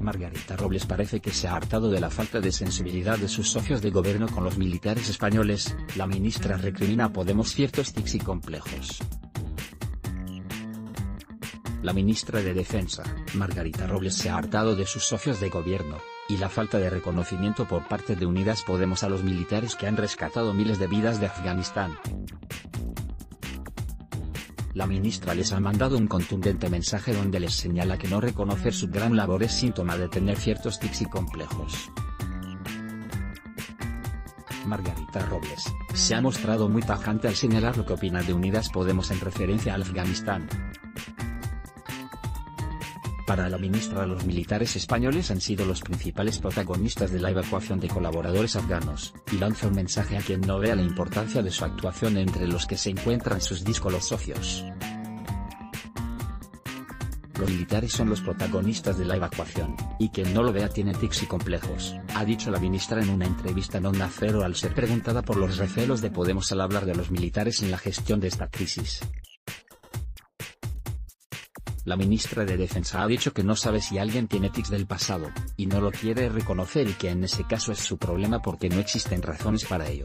Margarita Robles parece que se ha hartado de la falta de sensibilidad de sus socios de gobierno con los militares españoles. La ministra recrimina a Podemos ciertos tics y complejos. La ministra de Defensa, Margarita Robles, se ha hartado de sus socios de gobierno, y la falta de reconocimiento por parte de Unidas Podemos a los militares que han rescatado miles de vidas de Afganistán. La ministra les ha mandado un contundente mensaje donde les señala que no reconocer su gran labor es síntoma de tener ciertos tics y complejos. Margarita Robles se ha mostrado muy tajante al señalar lo que opina de Unidas Podemos en referencia a Afganistán. Para la ministra, los militares españoles han sido los principales protagonistas de la evacuación de colaboradores afganos, y lanza un mensaje a quien no vea la importancia de su actuación, entre los que se encuentran sus díscolos socios. Los militares son los protagonistas de la evacuación, y quien no lo vea tiene tics y complejos, ha dicho la ministra en una entrevista en Onda Cero al ser preguntada por los recelos de Podemos al hablar de los militares en la gestión de esta crisis. La ministra de Defensa ha dicho que no sabe si alguien tiene tics del pasado, y no lo quiere reconocer, y que en ese caso es su problema porque no existen razones para ello.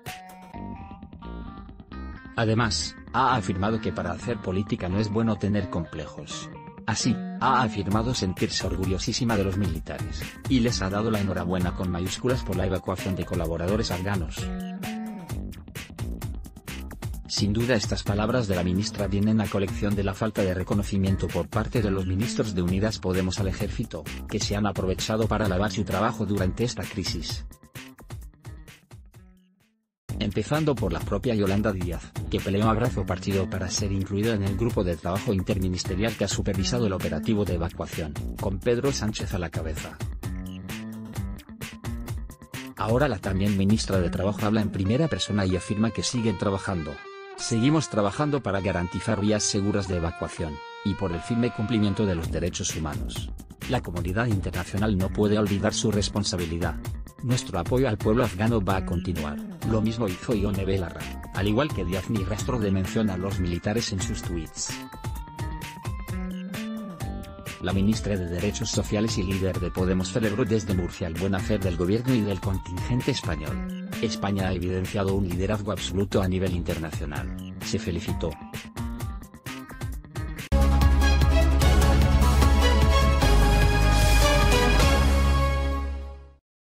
Además, ha afirmado que para hacer política no es bueno tener complejos. Así, ha afirmado sentirse orgullosísima de los militares, y les ha dado la enhorabuena con mayúsculas por la evacuación de colaboradores afganos. Sin duda, estas palabras de la ministra vienen a colección de la falta de reconocimiento por parte de los ministros de Unidas Podemos al ejército, que se han aprovechado para lavar su trabajo durante esta crisis. Empezando por la propia Yolanda Díaz, que peleó a brazo partido para ser incluida en el grupo de trabajo interministerial que ha supervisado el operativo de evacuación, con Pedro Sánchez a la cabeza. Ahora la también ministra de Trabajo habla en primera persona y afirma que siguen trabajando. Seguimos trabajando para garantizar vías seguras de evacuación, y por el firme cumplimiento de los derechos humanos. La comunidad internacional no puede olvidar su responsabilidad. Nuestro apoyo al pueblo afgano va a continuar. Lo mismo hizo Ione Belarra, al igual que Díaz, ni rastro de mención a los militares en sus tweets. La ministra de Derechos Sociales y líder de Podemos celebró desde Murcia el buen hacer del gobierno y del contingente español. España ha evidenciado un liderazgo absoluto a nivel internacional. Se felicitó.